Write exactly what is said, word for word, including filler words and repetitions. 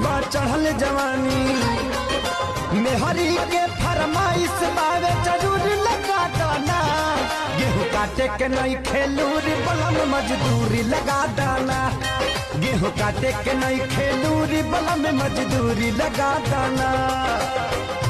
बा चढ़ल जवानी मेहरी के फरमाइश बावे जरूर लगा दाना गेहूँ काटे के नहीं खेलूरी बलम मजदूरी लगा दाना गेहूँ काटे के नहीं खेलूरी बलम मजदूरी लगा दाना।